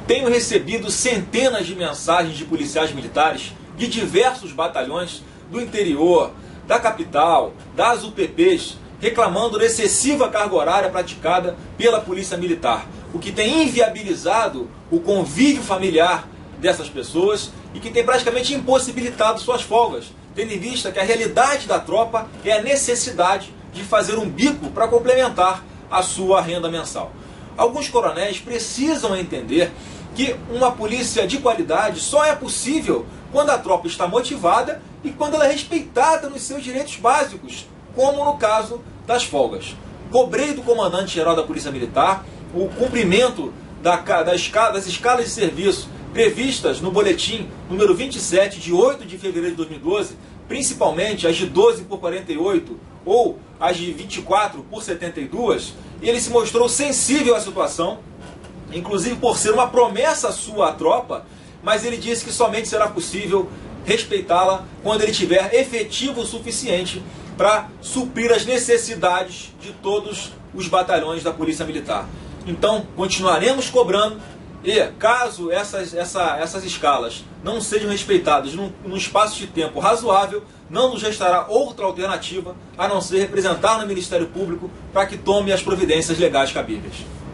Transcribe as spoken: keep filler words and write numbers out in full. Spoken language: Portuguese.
Tenho recebido centenas de mensagens de policiais militares de diversos batalhões do interior, da capital, das U P Ps, reclamando da excessiva carga horária praticada pela Polícia Militar, o que tem inviabilizado o convívio familiar dessas pessoas e que tem praticamente impossibilitado suas folgas, tendo em vista que a realidade da tropa é a necessidade de fazer um bico para complementar a sua renda mensal. Alguns coronéis precisam entender que uma polícia de qualidade só é possível quando a tropa está motivada e quando ela é respeitada nos seus direitos básicos, como no caso das folgas. Cobrei do comandante-geral da Polícia Militar o cumprimento da, da escala, das escalas de serviço previstas no boletim número vinte e sete, de oito de fevereiro de dois mil e doze, principalmente as de doze por quarenta e oito ou as de vinte e quatro por setenta e dois, e ele se mostrou sensível à situação, inclusive por ser uma promessa sua à tropa, mas ele disse que somente será possível respeitá-la quando ele tiver efetivo o suficiente para suprir as necessidades de todos os batalhões da Polícia Militar. Então, continuaremos cobrando e, caso essas, essa, essas escalas não sejam respeitadas num, num espaço de tempo razoável, não nos restará outra alternativa a não ser representar no Ministério Público para que tome as providências legais cabíveis.